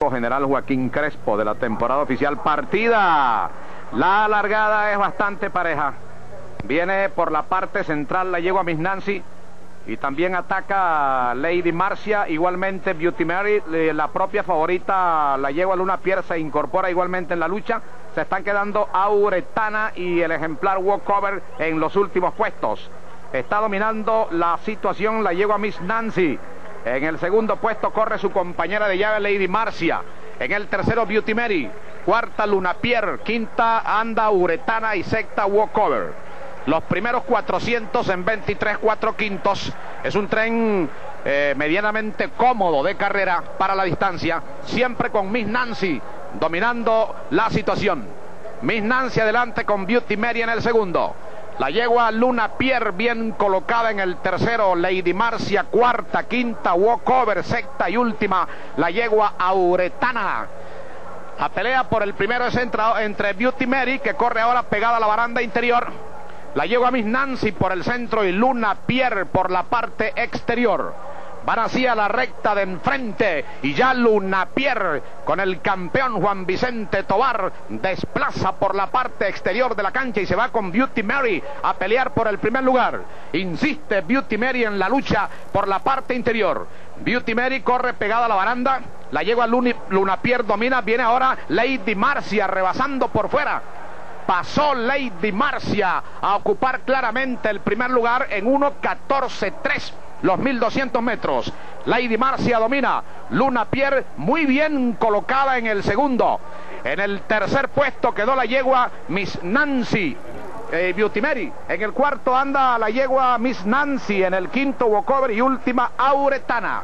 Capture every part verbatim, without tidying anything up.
General Joaquín Crespo de la temporada oficial. Partida. La largada es bastante pareja. Viene por la parte central la yegua Miss Nancy y también ataca Lady Marcia. Igualmente Beauty Mary, la propia favorita, la yegua Luna Pierre, se incorpora igualmente en la lucha. Se están quedando Auretana y el ejemplar Walkover en los últimos puestos. Está dominando la situación la yegua Miss Nancy. En el segundo puesto corre su compañera de llave Lady Marcia. En el tercero Beauty Mary. Cuarta Luna Pierre. Quinta anda Auretana y sexta Walkover. Los primeros cuatrocientos en veintitrés cuatro quintos. Es un tren eh, medianamente cómodo de carrera para la distancia. Siempre con Miss Nancy dominando la situación. Miss Nancy adelante con Beauty Mary en el segundo. La yegua Luna Pierre bien colocada en el tercero. Lady Marcia cuarta, quinta Walkover, sexta y última la yegua Auretana. La pelea por el primero es entre, entre Beauty Mary, que corre ahora pegada a la baranda interior. La yegua Miss Nancy por el centro y Luna Pierre por la parte exterior. Van así a la recta de enfrente y ya Luna Pierre con el campeón Juan Vicente Tovar desplaza por la parte exterior de la cancha y se va con Beauty Mary a pelear por el primer lugar. Insiste Beauty Mary en la lucha por la parte interior. Beauty Mary corre pegada a la baranda. La yegua Luna Pierre domina. Viene ahora Lady Marcia rebasando por fuera. Pasó Lady Marcia a ocupar claramente el primer lugar en uno catorce tres. Los mil doscientos metros. Lady Marcia domina. Luna Pierre muy bien colocada en el segundo. En el tercer puesto quedó la yegua Miss Nancy. Eh, Beauty Mary. En el cuarto anda la yegua Miss Nancy. En el quinto Walkover y última Auretana.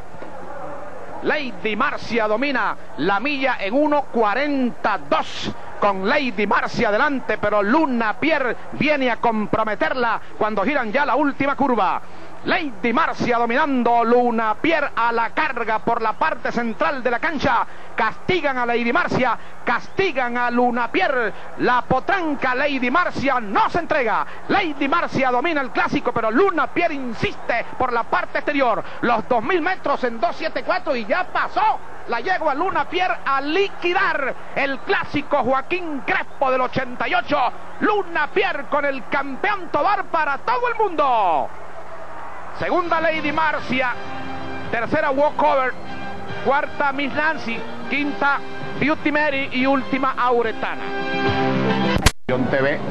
Lady Marcia domina la milla en uno cuarenta dos. Con Lady Marcia adelante, pero Luna Pierre viene a comprometerla cuando giran ya la última curva. Lady Marcia dominando, Luna Pierre a la carga por la parte central de la cancha. Castigan a Lady Marcia, castigan a Luna Pierre. La potranca Lady Marcia no se entrega. Lady Marcia domina el clásico, pero Luna Pierre insiste por la parte exterior. Los dos mil metros en dos setenta y cuatro y ya pasó la yegua Luna Pierre a liquidar el clásico Joaquín Crespo del ochenta y ocho. Luna Pierre con el campeón Tovar para todo el mundo. Segunda Lady Marcia, tercera Walkover, cuarta Miss Nancy, quinta Beauty Mary y última Auretana. T V